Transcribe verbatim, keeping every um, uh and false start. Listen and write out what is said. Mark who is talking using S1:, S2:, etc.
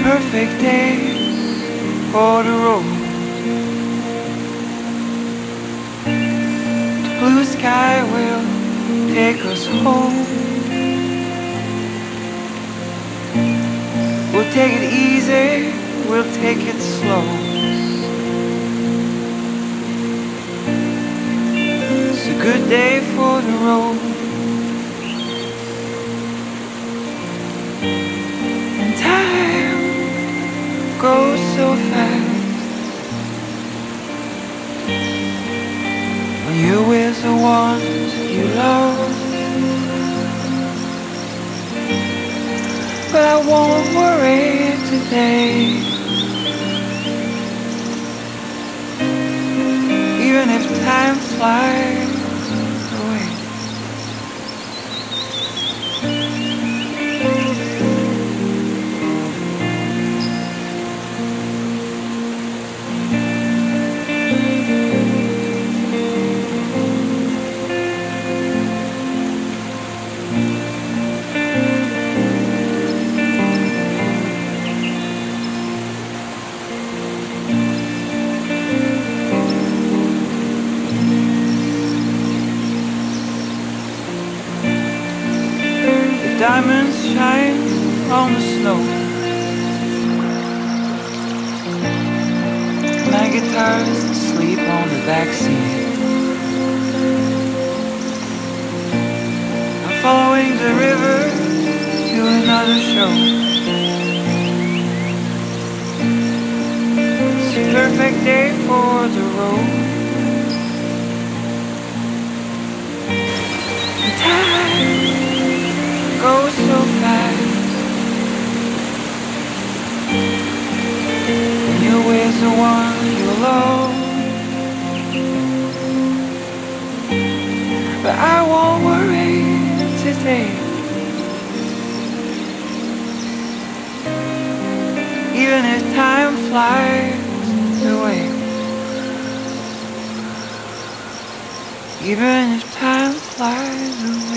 S1: perfect day for the road. The blue sky will take us home. We'll take it easy, we'll take it slow. It's a good day for the road. And time goes so fast when you're with the ones you love. But I won't worry today, even if time flies away. Diamonds shine on the snow. My guitar's asleep on the backseat. I'm following the river to another show. It's a perfect day for the road. And time goes so fast when you're with the one you love. But I won't worry today, even if time flies away. Even if time flies away.